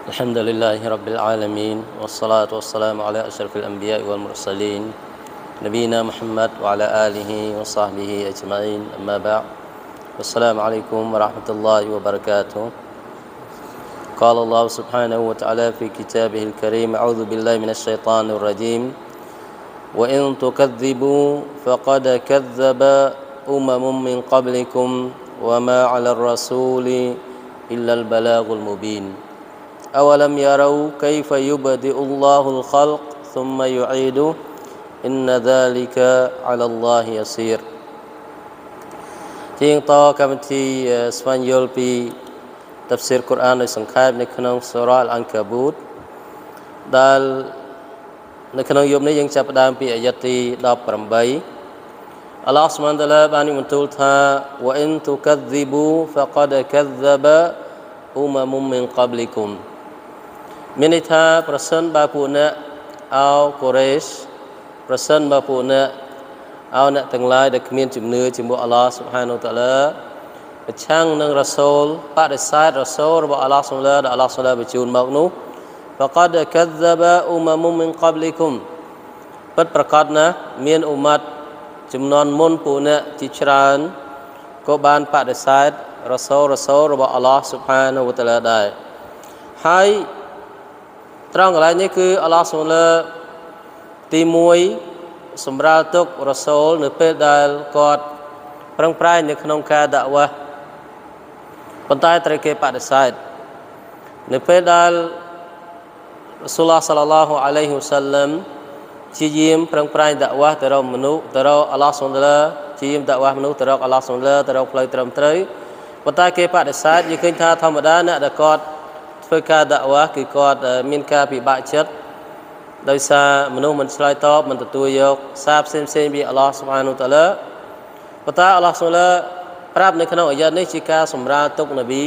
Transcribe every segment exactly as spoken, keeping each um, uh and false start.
الحمد لله رب العالمين والصلاة والسلام على أشرف الأنبياء والمرسلين نبينا محمد وعلى آله وصحبه أجمعين أما بعد السلام عليكم ورحمة الله وبركاته قال الله سبحانه وتعالى في كتابه الكريم أعوذ بالله من الشيطان الرجيم وإن تكذبوا فقد كذب أمم من قبلكم وما على الرسول إلا البلاغ المبين أولم يروا كيف يبدئ الله الخلق ثم يعيده إن ذلك على الله يسير ជាងតកម្មវិធីស្វែងយល់ពីតាហ្វស៊ីរកូរ៉ានដោយសង្ខេបនៅក្នុងសូរ៉ាអល់អង្កាបូតដែលនៅក្នុងយប់នេះយើងចាប់ផ្ដើមពីអាយ៉ាត់ទីដប់ប្រាំបីអល់ឡោះស៊ុបហានតាឡាបានបន្ទូលថា وإن تكذبوا فقد كذب أمم من قبلكم មានន័យថាប្រសិនបើពួកអ្នកអោកូរ៉េសប្រសិនបើពួកអ្នកអោអ្នកទាំងឡាយដែលគ្មានជំនឿជាមួយអល់ឡោះស៊ុបហានតាឡាប្រឆាំងនឹងរ៉ាសូលបដិសេធរ៉ាសូលរបស់អល់ឡោះស៊ុបហានដែលអល់ឡោះស៊ុបហានបញ្ជូនមកនោះ فقد كذب أمم من قبلكم ពិតប្រាកដណាស់មានអ៊ុម៉ាត់ចំនួនមុនពួកអ្នកជាច្រើនក៏បានបដិសេធរ៉ាសូលរ៉ាសូលរបស់អល់ឡោះស៊ុបហានតាឡាដែរហើយត្រង់កន្លែងនេះគឺអល់ឡោះស៊ុបហានទីមួយសម្រាប់ទុករ៉ាសូលនៅពេលដែលគាត់ប្រឹងប្រែងនៅក្នុងការដាក់វ៉ាប៉ុន្តែត្រូវគេបដិសេធនៅពេលដែលរ៉ាស៊ូលឡោះ សាឡឡោះ អាឡៃហ៊ីវ៉ាសាឡាំជាយាមប្រឹងប្រែងដាក់វ៉ាទៅរកមនុស្សទៅរកអល់ឡោះស៊ុបហានជាយាមដាក់វ៉ាមនុស្សទៅរកអល់ឡោះស៊ុបហានទៅរកផ្លូវត្រឹមត្រូវប៉ុន្តែគេបដិសេធយើងឃើញថាធម្មតាអ្នកដែលគាត់ធ្វើការដាក់វ៉ាគឺគាត់មានការពិបាកចិត្តដោយសារមនុស្សមិនឆ្លើយតបមិនទទួលយកសារផ្សេងផ្សេងពីអល់ឡោះស៊ុបហានតាឡាប៉ុន្តែអល់ឡោះស៊ុបហានប្រាប់នៅក្នុងអាយ៉ាតនេះជាការសម្រាលទុកនប៊ី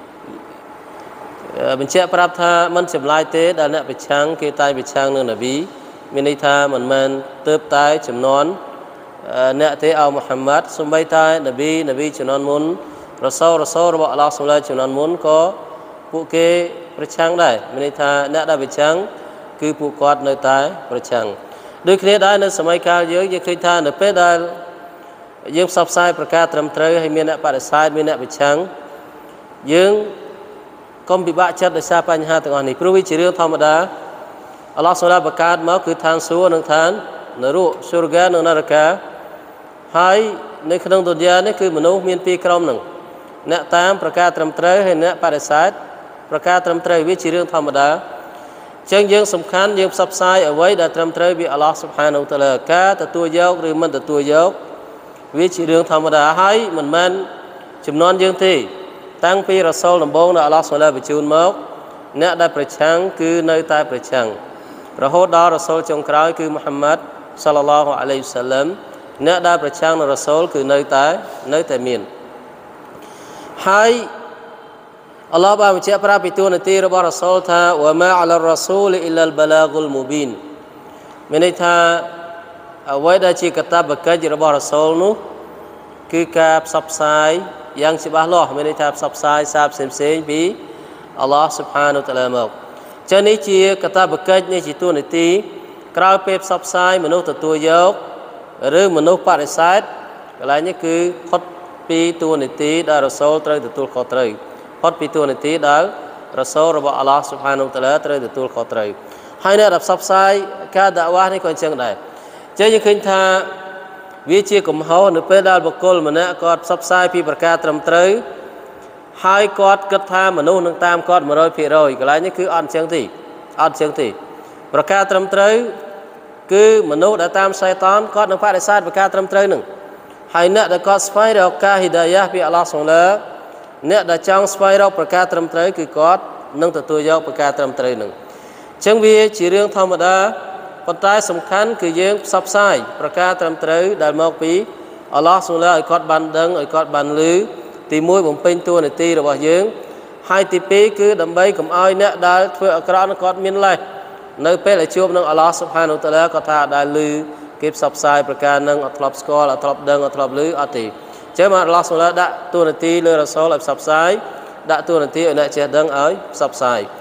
បញ្ជាក់ប្រាប់ថាមិនចម្លើយទេដែលអ្នកប្រឆាំងគេតែប្រឆាំងនឹងនប៊ីមានន័យថាមិនមែនទើបតែចំនួនអ្នកទេអោមូហាម៉ាត់សូម្បីតែនប៊ីនប៊ីចំនួនមុនរ៉ាសូលរ៉ាសូលរបស់អល់ឡោះស៊ុបហានចំនួនមុនក៏ពួកគេប្រឆាំងដែរមានន័យថាអ្នកដែលប្រឆាំងគឺពួកគាត់នៅតែប្រឆាំងដូចគ្នាដែរនៅសម័យកាលយើងយើងឃើញថានៅពេលដែលយើងផ្សព្វផ្សាយប្រកាសត្រឹមត្រូវហើយមានអ្នកបដិសេធមានអ្នកប្រឆាំងយើងកុំពិបាកចិត្តដោយសារបញ្ហាទាំងអស់នេះព្រោះវាជារឿងធម្មតាអល់ឡោះសូឡាបង្កើតមកគឺឋានសួគ៌និងឋាននរកសុរហ្គានិងនរកាហើយនៅក្នុងទុនយ៉ានេះគឺមនុស្សមានពីរក្រុមហ្នឹងអ្នកតាមប្រកាសត្រឹមត្រូវហើយអ្នកបដិសេធប្រកាសត្រឹមត្រូវវាជារឿងធម្មតាចឹងយើងសំខាន់យើងផ្សព្វផ្សាយអ្វីដែលត្រឹមត្រូវពីអល់ឡោះស៊ុបហានតាឡាការទទួលយកឬមិនទទួលយកវាជារឿងធម្មតាហើយមិនមែនចំនួនយើងទេតាំងពីរ៉ាសូលដំបូងដែលអល់ឡោះស៊ុបហានបញ្ជូនមកអ្នកដែលប្រឆាំងគឺនៅតែប្រឆាំងរហូតដល់រ៉ាសូលចុងក្រោយគឺមូហាម៉ាត់សាឡឡោះអាឡៃហ៊ីវសាឡាំអ្នកដែលប្រឆាំងនឹងរ៉ាសូលគឺនៅតែនៅតែមានហើយអល់ឡោះបានបញ្ជាក់ប្រាប់ពីទូនាទីរបស់រ៉ាសូលថាវ៉ាម៉ាអាឡារ៉ាសូលអ៊ីឡាលបឡាហ្គុលមូប៊ីនមានន័យថាអ្វីដែលជាកាតព្វកិច្ចរបស់រ៉ាសូលនោះគឺការផ្សព្វផ្សាយយ៉ាងច្បាស់លាស់មានន័យថាផ្សព្វផ្សាយសារផ្សេងៗពីអល់ឡោះស៊ុបហានតាឡាមកចឹងនេះជាកាតព្វកិច្ចនេះជាទូនាទីក្រោយពេលផ្សព្វផ្សាយមនុស្សទទួលយកឬមនុស្សបដិសេធកន្លែងនេះគឺផុតពីទូនាទីដែលរ៉ាសូលត្រូវទទួលខុសត្រូវផុតពីទូនាទីដែលរ៉ាសូលរបស់អល់ឡោះស៊ុបហានតាឡាត្រូវទទួលខុសត្រូវហើយអ្នកដែលផ្សព្វផ្សាយការដាក់វ៉ានេះក៏អញ្ចឹងដែរចឹងយើងឃើញថាវាជាកំហុសនៅពេលដែលបុគ្គលម្នាក់គាត់ផ្សព្វផ្សាយពីប្រការត្រឹមត្រូវហើយគាត់គិតថាមនុស្សនឹងតាមគាត់ one hundred percent កន្លែងនេះគឺអត់អញ្ចឹងទេអត់អញ្ចឹងទេប្រការត្រឹមត្រូវគឺមនុស្សដែលតាមសៃតានគាត់នឹងបដិសេធប្រការត្រឹមត្រូវនឹងហើយអ្នកដែលគាត់ស្វែងរកការហ៊ីដាយ៉ាពីអល់ឡោះស៊ុបហានអ្នកដែលចង់ស្វែងរកប្រការត្រឹមត្រូវគឺគាត់នឹងទទួលយកប្រការត្រឹមត្រូវនឹងអញ្ចឹងវាជារឿងធម្មតាប៉ុន្តែសំខាន់គឺយើងផ្សព្វផ្សាយប្រការត្រឹមត្រូវដែលមកពីអល់ឡោះស៊ុបហានឲ្យគាត់បានដឹងឲ្យគាត់បានឮទីមួយបំពេញតួនាទីរបស់យើងហើយទីពីរគឺដើម្បីកុំឲ្យអ្នកដែលធ្វើអាក្រក់នឹងគាត់មានលេសនៅពេលដែលជួបនឹងអល់ឡោះស៊ុបហានតាឡាគាត់ថាដែលឮគេផ្សព្វផ្សាយប្រការនឹងអត់ធ្លាប់ស្គាល់អត់ធ្លាប់ដឹងអត់ធ្លាប់ឮអត់ទេចឹងមកអល់ឡោះស៊ុបហានដាក់តួនាទីលើរ៉ាសូលឲ្យផ្សព្វផ្សាយ ដាក់តួនាទីឲ្យអ្នកចេះដឹងឲ្យផ្សព្វផ្សាយ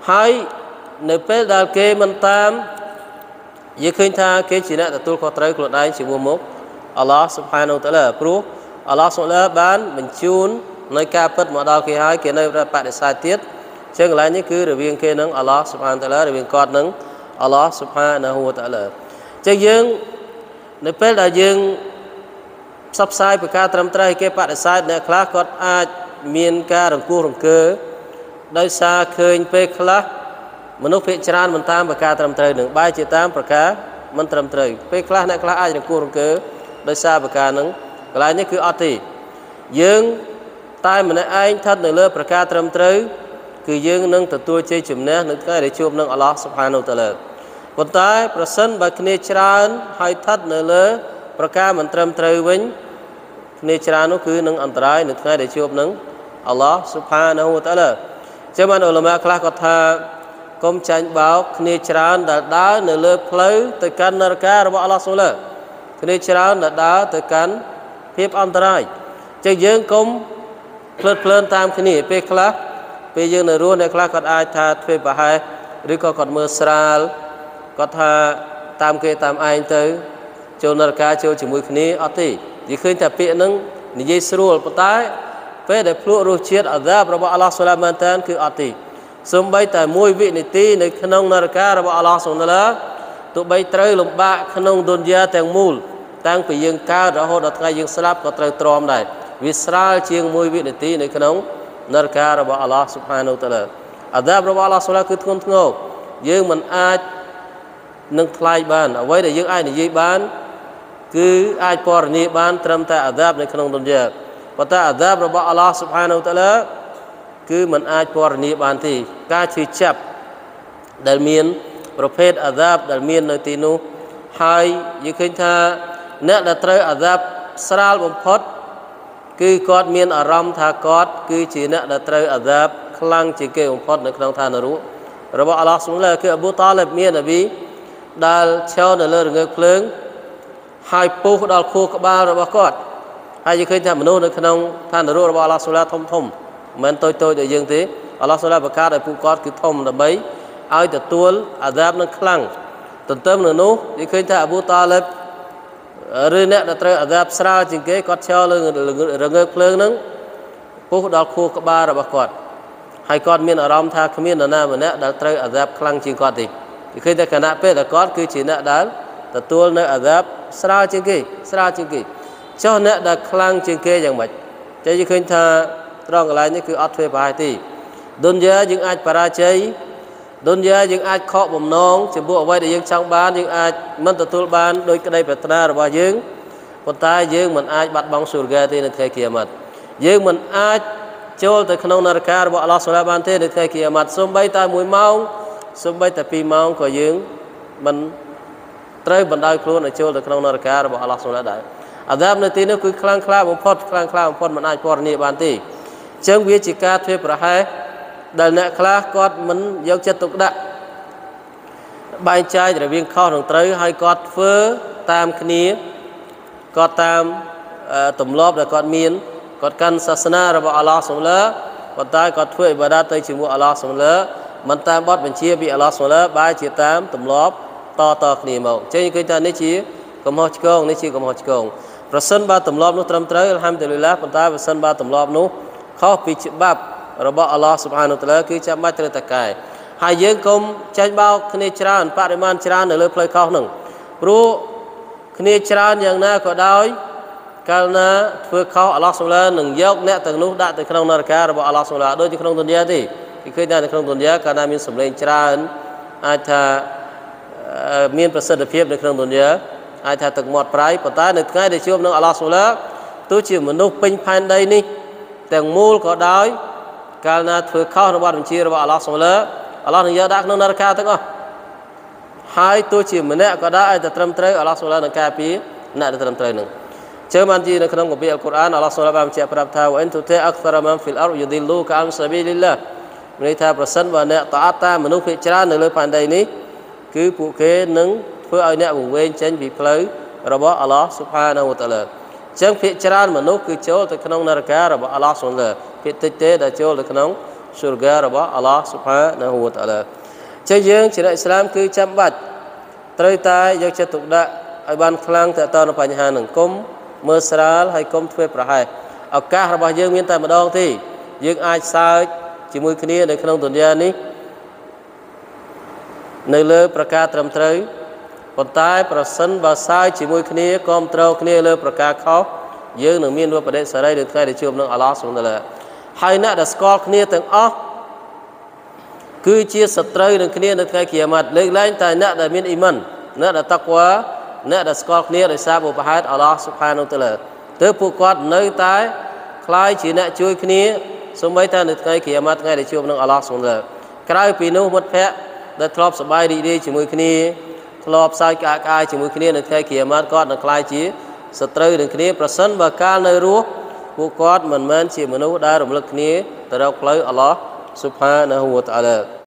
ហើយនៅពេលដែលគេមិនតាមយើងឃើញថាគេជាអ្នកទទួលខុសត្រូវខ្លួនឯងជាមួយមុខអល់ឡោះស៊ុបហានូវតាឡាព្រោះអល់ឡោះស៊ុបហានូបានបញ្ជូននៅការពិតមកដល់គេហើយគេនៅបដិសេធទៀតអញ្ចឹងកន្លែងនេះគឺរវាងគេនឹងអល់ឡោះស៊ុបហានូវតាឡារវាងគាត់នឹងអល់ឡោះស៊ុបហានូវតាឡាអញ្ចឹងយើងនៅពេលដែលយើងផ្សព្វផ្សាយពីការត្រឹមត្រូវគេបដិសេធអ្នកខ្លះគាត់អាចមានការរង្គោះរង្គើដោយសារឃើញពេលខ្លះមនុស្សភាគច្រើនមិនតាមប្រការត្រឹមត្រូវនឹងបែរជាតាមប្រការមិនត្រឹមត្រូវពេលខ្លះអ្នកខ្លះអាចរង្គោះរង្គើដោយសារប្រការនឹងកន្លែងនេះគឺអត់ទេយើងតែម្នាក់ឯងស្ថិតនៅលើប្រការត្រឹមត្រូវគឺយើងនឹងទទួលជ័យជំនះនៅថ្ងៃដែលជួបនឹងអល់ឡោះស៊ុបហានូតាឡាប៉ុន្តែប្រសិនបើគ្នាច្រើនហើយស្ថិតនៅលើប្រការមិនត្រឹមត្រូវវិញគ្នាច្រើននោះគឺនឹងអន្តរាយនៅថ្ងៃដែលជួបនឹងអល់ឡោះស៊ុបហានូតាឡាចឹងបានឧលមាខ្លះគាត់ថាកុំចាញ់បោកគ្នាច្រើនដែលដើរនៅលើផ្លូវទៅកាន់នរការបស់អល់ឡោះស៊ុបហានូគ្នាច្រើនដែលដើរទៅកាន់ភាពអន្តរាយចឹងយើងកុំភ្លើតភ្លើនតាមគ្នាពេលខ្លះពេលយើងនៅរស់អ្នកខ្លះគាត់អាចថាធ្វើប្រហែសឬក៏គាត់មើលស្រាលគាត់ថាតាមគេតាមឯងទៅចូលនរកាចូលជាមួយគ្នាអត់ទេនិយាយឃើញថាពាក្យហ្នឹងនិយាយស្រួលប៉ុន្តែពេលដែលភ្លក់រសជាតិអាសាបរបស់អល់ឡោះស៊ុបហានូមែនតើគឺអត់ទេសូម្បីតែមួយវិនាទីនៅក្នុងនរការបស់អល់ឡោះស៊ុបហានូទោះបីត្រូវលំបាកក្នុងឌុនយ៉ាទាំងមូលតាំងពីយើងកើតរហូតដល់ថ្ងៃយើងស្លាប់ក៏ត្រូវទ្រាំដែរវាស្រាលជាងមួយវិនាទីនៅក្នុងនរការបស់អល់ឡោះស៊ុបហានូតាឡាអាសាបរបស់អល់ឡោះស៊ុបហានូគឺធ្ងន់ធ្ងរយើងមិនអាចនឹងថ្លៃបានអ្វីដែលយើងអាចនិយាយបានគឺអាចពណ៌នាបានត្រឹមតែអាសាបនៅក្នុងឌុនយ៉ាប៉ុន្តែអាសាបរបស់អល់ឡោះស៊ុបហានូតាឡាគឺមិនអាចពណ៌នាបានទេការឈឺចាប់ដែលមានប្រភេទអាសាបដែលមាននៅទីនោះហើយយើងឃើញថាអ្នកដែលត្រូវអាសាបស្រាលបំផុតគឺគាត់មានអារម្មណ៍ថាគាត់គឺជាអ្នកដែលត្រូវអាសាបខ្លាំងជាងគេបំផុតនៅក្នុងឋាននរករបស់អល់ឡោះស៊ុបហានូគឺអប៊ូតាលិបមាននប៊ីដែលឈរនៅលើរងើកភ្លើងហើយពុះដល់ខួរក្បាលរបស់គាត់ហើយយើងឃើញថាមនុស្សនៅក្នុងឋាននរករបស់អល់ឡោះស៊ុបហានូធំធំមិនមែនតូចតូចដូចយើងទេអល់ឡោះស៊ុបហានូបង្កើតឲ្យពួកគាត់គឺធំដើម្បីឲ្យទទួលអាសាបនឹងខ្លាំងទន្ទឹមនឹងនោះយើងឃើញថាអប៊ូតាលិបឬអ្នកដែលត្រូវអាសាបស្រាលជាងគេគាត់ឈរលើរងើកភ្លើងហ្នឹងពុះដល់ខួរក្បាលរបស់គាត់ហើយគាត់មានអារម្មណ៍ថាគ្មាននរណាម្នាក់ដែលត្រូវអាសាបខ្លាំងជាងគាត់ទេគឺឃើញតែគណៈពេលដែលគាត់គឺជាអ្នកដែលទទួលនៅអាសាបស្រាលជាងគេស្រាលជាងគេចុះអ្នកដែលខ្លាំងជាងគេយ៉ាងម៉េចតែយើងឃើញថាត្រង់កន្លែងនេះគឺអត់ធ្វើប្រហែលទេឌុនយ៉ាយើងអាចបរាជ័យឌុនយ៉ាយើងអាចខកបំណងចំពោះអ្វីដែលយើងចង់បានយើងអាចមិនទទួលបានដោយក្តីប្រាថ្នារបស់យើងប៉ុន្តែយើងមិនអាចបាត់បង់សូរហ្គាទេនៅថ្ងៃគីយ៉ាម៉ាត់យើងមិនអាចចូលទៅក្នុងនរការបស់អល់ឡោះស៊ុបហានូបានទេនៅថ្ងៃគីយ៉ាម៉ាត់សូម្បីតែមួយម៉ោងសូម្បីតែពីរម៉ោងក៏យើងមិនត្រូវបណ្ដោយខ្លួនឲ្យចូលទៅក្នុងនរការបស់អល់ឡោះស៊ុបហានូដែរអាសាបនៅទីនោះគឺខ្លាំងក្លាបំផុតខ្លាំងក្លាបំផុតមិនអាចពណ៌នាបានទេអញ្ចឹងវាជាការធ្វើប្រហែសដែលអ្នកខ្លះគាត់មិនយកចិត្តទុកដាក់បែងចែករវាងខុសនិងត្រូវហើយគាត់ធ្វើតាមគ្នាគាត់តាមទម្លាប់ដែលគាត់មានគាត់កាន់សាសនារបស់អល់ឡោះស៊ុបហានូប៉ុន្តែគាត់ធ្វើអ៊ីបាដាតទៅជាមួយអល់ឡោះស៊ុបហានូមិនតាមបទបញ្ជាពីអល់ឡោះស៊ុបហានូបែរជាតាមទម្លាប់តតគ្នាមកអញ្ចឹងឃើញថានេះជាកំហុសឆ្គងនេះជាកំហុសឆ្គងប្រសិនបើទម្លាប់នោះត្រឹមត្រូវអល់ហាំឌុលីឡាប៉ុន្តែប្រសិនបើទម្លាប់នោះខុសពីច្បាប់របស់អល់ឡោះស៊ុបហានូតាឡាគឺចាំបាច់ត្រូវតែកែហើយយើងកុំចាញ់បោកគ្នាច្រើនបរិមាណច្រើននៅលើផ្លូវខុសហ្នឹងព្រោះគ្នាច្រើនយ៉ាងណាក៏ដោយកាលណាធ្វើខុសអល់ឡោះស៊ុបហានូនឹងយកអ្នកទាំងនោះដាក់ទៅក្នុងនរការបស់អល់ឡោះស៊ុបហានូដូចនៅក្នុងឌុនយ៉ាទេគេឃើញថានៅក្នុងឌុនយ៉ាកាលណាមានសម្លេងច្រើនអាចថាមានប្រសិទ្ធភាពនៅក្នុងឌុនយ៉ាអាចថាទឹកមាត់ប្រៃប៉ុន្តែនៅថ្ងៃដែលជួបនឹងអល់ឡោះស៊ុបហានូទោះជាមនុស្សពេញផែនដីនេះទាំងមូលក៏ដោយកាលណាធ្វើខុសរបស់បញ្ជារបស់អល់ឡោះស៊ុបហានូអល់ឡោះនឹងយកដាក់ក្នុងនរកាទាំងអស់ហើយទោះជាម្នាក់ក៏ដោយឲ្យតែត្រឹមត្រូវអល់ឡោះស៊ុបហានូនឹងការពារអ្នកដែលត្រឹមត្រូវនឹងជើបានជានៅក្នុងគម្ពីរអល់កុរអានអល់ឡោះស៊ុបហានូបានបញ្ជាក់ប្រាប់ថាវ៉ិនទុតិអក្សរម៉ាំហ្វីលអរយុឌីលូកាអនសាប៊ីលីឡាមានន័យថាប្រសិនបើអ្នកតអត់តាមមនុស្សភាគច្រើននៅលើផែនដីនេះគឺពួកគេនឹងធ្វើឲ្យអ្នកវង្វេងចេញពីផ្លូវរបស់អល់ឡោះស៊ុបហានូវតាឡាចឹងភាគច្រើនមនុស្សគឺចូលទៅក្នុងនរការបស់អល់ឡោះស៊ុបហានូភាគតិចទេដែលចូលទៅក្នុង surgaរបស់ Allah Subhanahu wa Ta'ala ចឹងយើងជាអ្នកឥស្លាមគឺចាំបាច់ត្រូវតែយកចិត្តទុកដាក់ឲ្យបានខ្លាំងទៅតាមបញ្ហានឹងគុំមើលស្រាលហើយកុំធ្វើប្រហែសឱកាសរបស់យើងមានតែម្ដងទេយើងអាចសើចជាមួយគ្នានៅក្នុងទុនយ៉ានេះនៅលើប្រការត្រឹមត្រូវប៉ុន្តែប្រសិនបើសើចជាមួយគ្នាគ្រប់ត្រូវគ្នាលើប្រការខុសយើងនឹងមានវបដិសេរីនៅថ្ងៃដែលជួបនឹងអាឡោះស៊ុបហានតាឡាហើយអ្នកដែលស្គាល់គ្នាទាំងអស់គឺជាសត្រូវនឹងគ្នានៅថ្ងៃគីយ៉ាម៉ាត់លើកលែងតែអ្នកដែលមានអ៊ីម៉ានអ្នកដែលតាក់វ៉ាអ្នកដែលស្គាល់គ្នាដោយសារបុព្វហេតុអាឡោះស៊ុបហានតាឡាទើបពួកគាត់នៅតែคล้ายជាអ្នកជួយគ្នាសូម្បីតែនៅថ្ងៃគីយ៉ាម៉ាត់ថ្ងៃដែលជួបនឹងអាឡោះស៊ុបហានតាឡាក្រៅពីនោះមិត្តភ័ក្តិដែលធ្លាប់សប្បាយរីករាយជាមួយគ្នាធ្លាប់សើចក្អាកក្អាយជាមួយគ្នានៅថ្ងៃគីយ៉ាម៉ាត់គាត់នឹងคล้ายជាសត្រូវនឹងគ្នាប្រសិនបើកាលនៅរស់ពួកគាត់មិនមែនជាមនុស្សដែលរំលឹកគ្នាទៅរកផ្លូវអាឡោះស៊ុបហានហូវតាអាឡា